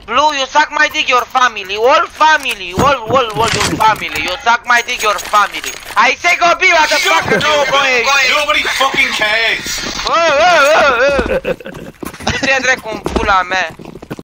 Blue, you suck my dick, your family, all family, all your family, you suck my dick, your family. I say go be what the fuck, no boy. Nobody fucking cares. Ce dracu în pula mea.